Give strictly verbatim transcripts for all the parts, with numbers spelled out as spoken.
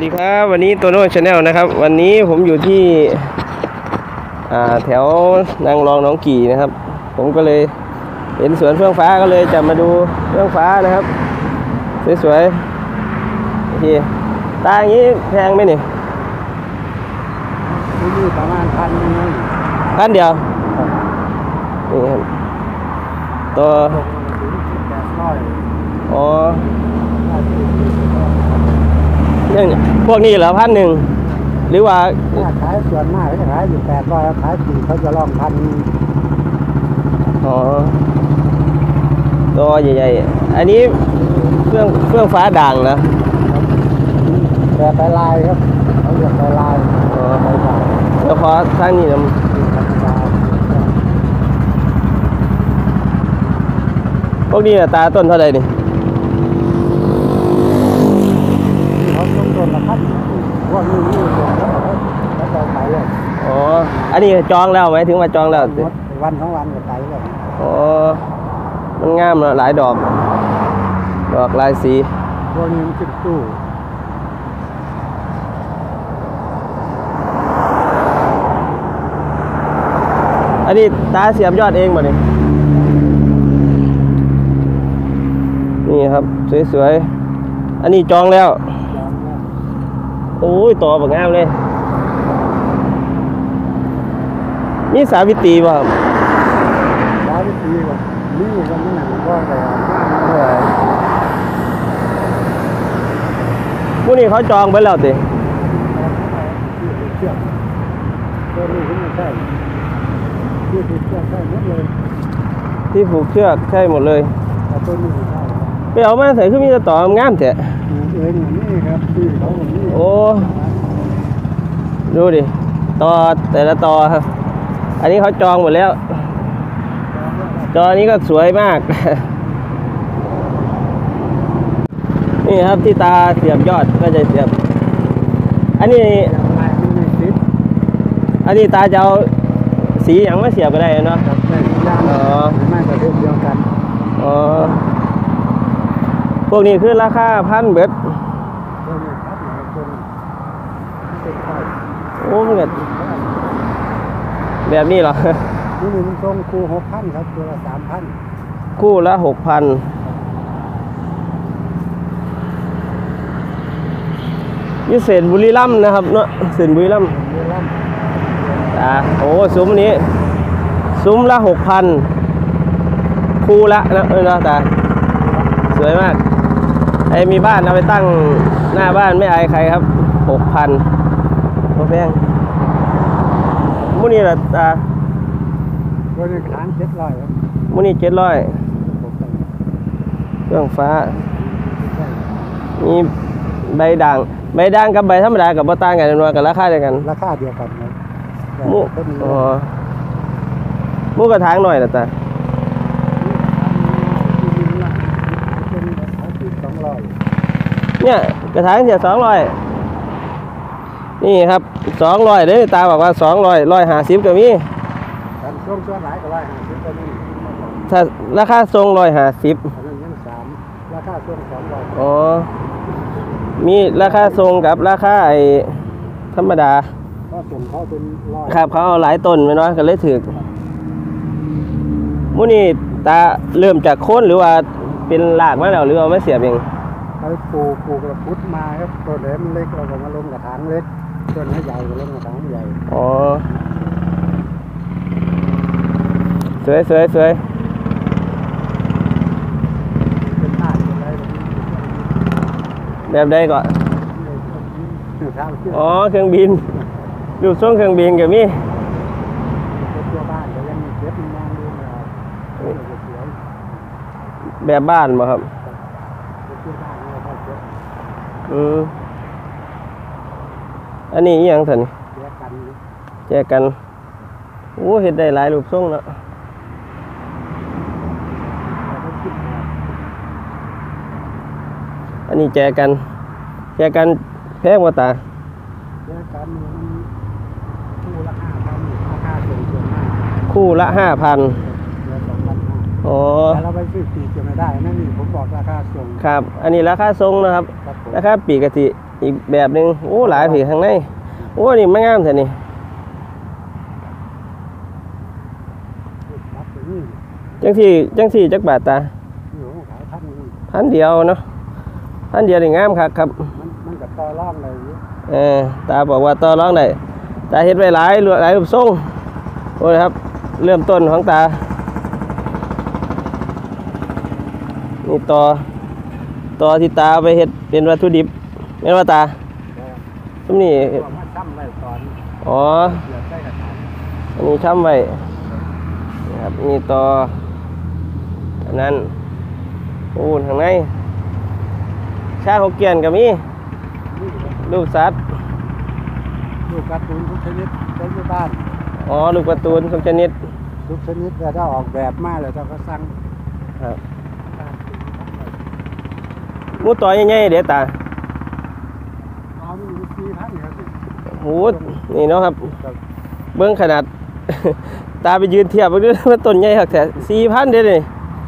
ดีครับวันนี้โตโน่ชาแนลนะครับวันนี้ผมอยู่ที่แถวนางรองน้องกี่นะครับผมก็เลยเห็นสวนเฟื่องฟ้าก็เลยจะมาดูเฟื่องฟ้านะครับสวยๆโอเคตาอย่างนี้แพงไหมนี่นี่ประมาณพันนึงพันเดียวนี่ครับตัวอ๋อเนี่ยพวกนี้เหรอพันหนึ่งหรือว่าขายส่วนมากเขาจะขายอยู่แปดร้อยขายสี่เขาจะลองพันอ๋อตัวใหญ่ๆอันนี้เครื่องเครื่องฟ้าด่างนะแต่ไปลายครับเขาเรียกไปลายอ๋อแล้วพอสร้างนี่นะพวกนี้ตาต้นเท่าไหร่นี่เขาต้นต้นละพันพวกนี้นี่ตัวแล้วจะขายเลยอ๋ออันนี้จองแล้วไหมถึงว่าจองแล้ววันสองวันก็ขายเลยอ๋อมันงามนะหลายดอกดอกลายสีพวกนี้มันขึ้นตู้อันนี้ตาเสียบยอดเองบ่นี่นี่ครับสวยๆอันนี้จองแล้วโอ้ยต่อแบบงามเลยนี่สาวิตรีป่ะครับสาวิตรีป่ะนี่กันนี่ก็แต่ผู้นี้เขาจองไปแล้วติตัวนี้ไม่ใช่ที่ผูกเชือกใช่หมดเลยที่ผูกเชือกใช่หมดเลยตัวนี้ไปเอามาใส่ขึ้นมีต่องามแท้เองนี่ครับที่เขาแบบนี้โอ้ดูดิต่อแต่ละต่อครับอันนี้เขาจองหมดแล้วจอนี้ก็สวยมากนี่ครับที่ตาเสียบยอดก็จะเสียบอันนี้อันนี้ตาจะเอาสีอย่างไม่เสียบก็ได้เนาะอ๋อไม่ประเภทเดียวกันอ๋อพวกนี้คือราคาพันเบ็ดโอ้เงินแบบนี้เหรอนี่มันทรงคู่หกพันครับตัวละสามพันคู่ละหกพันนี่เศษบุรีรัมย์นะครับเนาะเศษบุรีรัมย์อ่าโอ้ซุ้มนี้ซุ้มละหกพันคู่ละนะเออนะตาสวยมากไอ้มีบ้านเอาไปตั้งหน้าบ้านไม่อายใครครับหกพันโอ้แพงมุนี่ละตาตัวนี้ขานเจ็ดร้อยมุนี่เจ็ดร้อยเครื่องฟ้ามีใบด่างใบด่างกับใบธรรมดากับบ่ต่างกันนัวกันราคาเดียวกันราคาเดียวกันมุอ๋อมุกระถางหน่อยนะตาเนี่ยกระถางเสียสองร้อยนี่ครับสองร้อยเด้ตาบอกว่าสองร้อยร้อยห้าสิบก็มีช่วงช่วงหลายก็ร้อยห้าสิบก็มีถ้าราคาทรงร้อยห้าสิบราคาทรงสองร้อยอ๋อมีราคาทรงกับราคาไอ้ธรรมดาก็ส่งเขาเป็นร้อยครับเขาเอาหลายต้นไปน้อยก็เลยถือมุนี่ตาเริ่มจากโค่นหรือว่าเป็นหลากมาแล้วหรือเอาไม่เสียบเองไปปลูกปลูกกระพุ้มาครับต้นเล็กเล็กเราก็มาลงกระถางเล็กต้นใหญ่ก็ลงกระถางใหญ่อ๋อสวยสวยสวยแบบใดก่อนอ๋อเครื่องบินดูช่วงเครื่องบินกับมี่แบบบ้านบ่ครับอืมอันนี้ยังสันแจกันโอ้เห็ดได้หลายรูปทรงแล้วอันนี้แจกันแจกันแพงกว่าตาแจกันคู่ละห้าพันราคาสูงเกินมากคู่ละห้าพันโอ้แต่เราไปซื้อปีกจะไม่ได้นั่นนี่ผมบอกราคาส่งครับ อันนี้ราคาทรงนะครับครับผมราคาปีกกะทิอีกแบบหนึ่งโอ้หลายผีข้างในโอ้นี่ไม่งามแท้นี่รับอย่างนี้จังสี่จังสี่จักบาทตาอยู่ของขายท่านนี่พันเดียวเนาะพันเดียวนี่งามครับครับมันมันกับต่อร่องอะไรอยู่เออตาบอกว่าต่อรองได้ตาเฮ็ดไว้หลายหลายรูปทรงโอ้ยครับ เริ่มต้นของตานี่ต่อต่อที่ตาเอาไปเฮ็ดเป็นวัตถุดิบแม่นว่าตาแต่ซุมนี่ตัวมันซ้ำไว้ตอนอ๋อเดือดใส่กระถางอันนี้ช้ำไว้นี่ครับนี่ต่ออันนั้นโอ้ข้างในชาหกเกียนก็มีนี่ลูกสัตว์ลูกการ์ตูนทุกชนิดใช้ที่บ้านอ๋อลูกการ์ตูนทุกชนิดทุกชนิดแต่ถ้าออกแบบมาแล้วเราก็สั่งครับหมูต่อใหญ่ๆเดี๋ยวตาเอาไม่มีสี่พันครับโหนี่เนาะครับครับเบิ้งขนาด ตาไปยืนเทียบไปด้วยว่าต้นใหญ่หักแต่สี่พันเด้นี่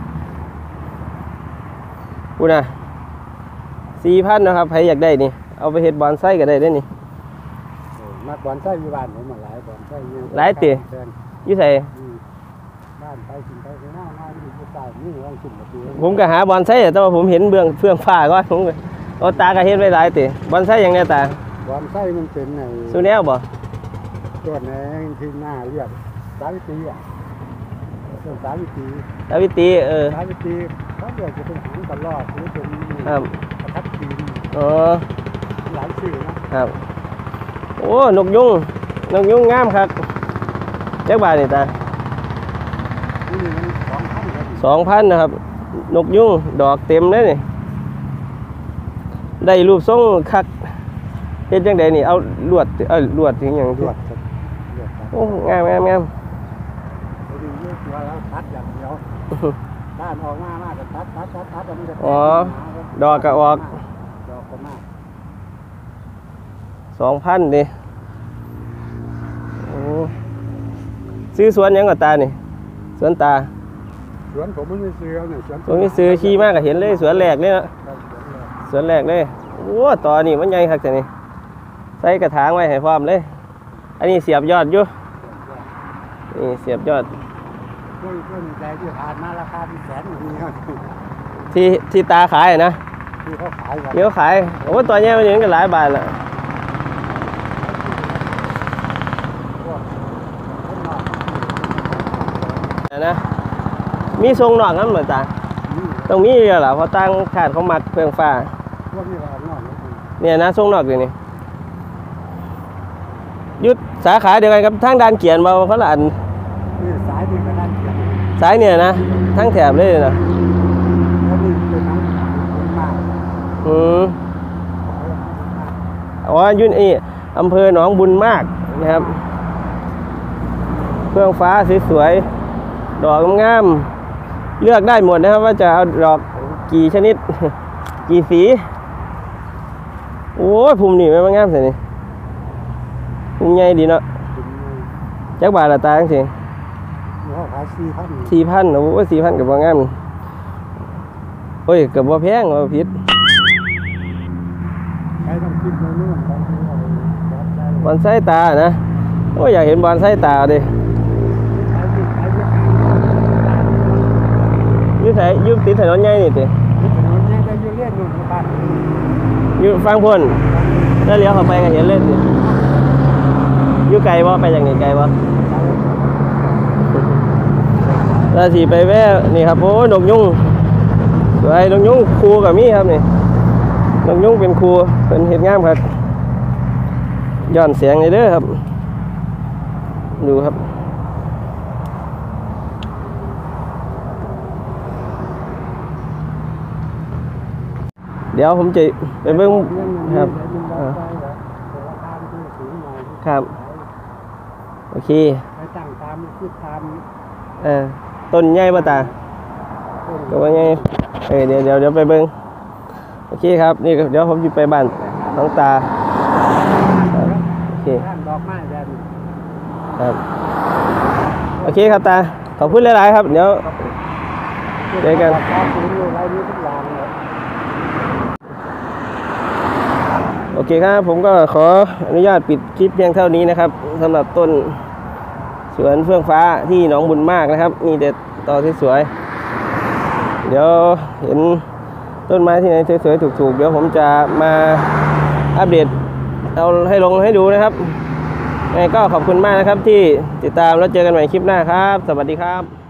พูดนะสี่พันนะครับใครอยากได้นี่ เอาไปเฮ็ดบอนไส้ก็ได้เด้นี่เออมากบอนไส้อยู่บ้านผมมาหลายบอนไส้อยู่หลายติแพงอยี่ใส่อืมบ้านไปกินไปไปหน้าหน้าอยู่ที่ใต้นี่ว่างขึ้นมาตัวผมก็หาบอนไส้แต่ว่าผมเห็นเบื้องเฟื่องฟ้าก่อนผมก็เอาตาก็เฮ็ดไว้หลายติบอนไส้อย่างเนี้ยตาบอนไส้มันเป็นไงสุแนวบ่ตัวแหนงที่หน้าเรียกสาวิตรีอ่ะต้นสาวิตรีตาวิตีเออสาวิตรีเขาเรียกจะเป็นหางกระรอกหรือเป็นครับประทับจีนอ๋อหลายชื่อนะครับโอ้นกยุงนกยุงงามครับจักบาทนี่ตานี่มันสองพันครับสองพันนะครับ นกยุงดอกเต็มเลยนี่ได้รูปทรงคักเฮ็ดจังไดนี่เอาลวดเอาลวดถึงอย่างตรที่วจครับตรวจครับโอ้งามงามงามไปดูเยอะตัวแล้วตัดอย่างเดียวด้านออกมามากก็ตัดตัดตัดตัดแล้วมันจะอ๋อดอกก็ออกดอกก็มากสองพันดิโอ้ซื้อสวนหยังกับตานี่สวนตาสวนผมไม่มีซื้อเนี่ยสวนสวนนี้ซื้อขี้มากก็เห็นเลยสวนแรกเลยเนาะครับสวนแรกสวนแรกเลยโอ้ตอนี่มันใหญ่คักแต่นี่ใส่กระถางไว้ให้พร้อมเลย อันนี้เสียบยอดอยู่นี่เสียบยอดช่วงช่วงใจที่ผ่านมาราคาเป็นแสนอยู่นี่ครับที่ที่ตาขายนะที่เขาขายกันเดี๋ยวขายโอ้ตัวใหญ่มันอย่างนี้ก็หลายบาทละพวกคนนอกนะมีทรงนอกนั้นเหมือนตานี่ตรงนี้เดียวล่ะเพราะตั้งขาดเขามักเพื่องฟ้าพวกนี้เราออกนอกนี่คือเนี่ยนะทรงนอกอยู่นี่ยุดสาขาเดียวกันกับทางด้านเกียนมาเขาละอันนี่สายนี่ก็ด้านเขียนสายเนี่ยนะทั้งแถบเลยนะแล้วนี่เป็นน้ำมากอืมอ๋อยุ่นนี่อำเภอหนองบุญมากนะครับเครื่องฟ้าสวยๆดอกงามๆเลือกได้หมดนะครับว่าจะเอาดอกกี่ชนิด กี่สีโอ้ยภูมินี่ไม่มางามสินี่ภูมิใหญ่ดีเนาะเป็นไงจักบาทละตาจังสิเขาขายสี่พันสี่พันโอ้ยสี่พันกับว่างามโอ้ยกับว่าแพงว่าผิดใครต้องคิดในเรื่องของที่เราวัดใจบอนไส้ตานะโอ้ยอยากเห็นบอนไส้ตาดิขายที่ขายที่อยืดสายยืดติดถนนใหญ่นี่ติถนนนี้ได้ยืนเล่นนู่นในบ้านยืดฟังพ่นแล้วเลี้ยวเข้าไปก็เห็นเลยติอยู่ไกลบ่ไปจากนี่ไกลบ่แล้วสิไปแว่นี่ครับโอ้ยนกยุงสวยนกยุงครูกับมีครับนี่นกยุงเป็นครูเป็นเห็ดงามครับย้อนเสียงเลยเด้อครับดูครับเดี๋ยวผมจะไปเบิ่งครับอ่าครับโอเคไปตั้งตามคิดตามเออต้นใหญ่ป่ะตาก็ว่าใหญ่เออเดี๋ยวเดี๋ยวเดี๋ยวไปเบิ่งโอเคครับนี่ก็เดี๋ยวผมจะไปบ้านน้องตาครับโอเคท่านดอกไม้แบบนี้ครับโอเคครับตาขอบคุณหลายๆครับเดี๋ยวเจอกันครับคุณอยู่ไรนี้ทุกอย่างเลยโอเคครับผมก็ขออนุญาตปิดคลิปเพียงเท่านี้นะครับสำหรับต้นสวนเฟื่องฟ้าที่หนองบุญมากนะครับมีแต่ต่อที่สวยเดี๋ยวเห็นต้นไม้ที่ไหนสวยๆถูกๆเดี๋ยวผมจะมาอัปเดตเอาให้ลงให้ดูนะครับยังไงก็ขอบคุณมากนะครับที่ติดตามแล้วเจอกันใหม่คลิปหน้าครับสวัสดีครับ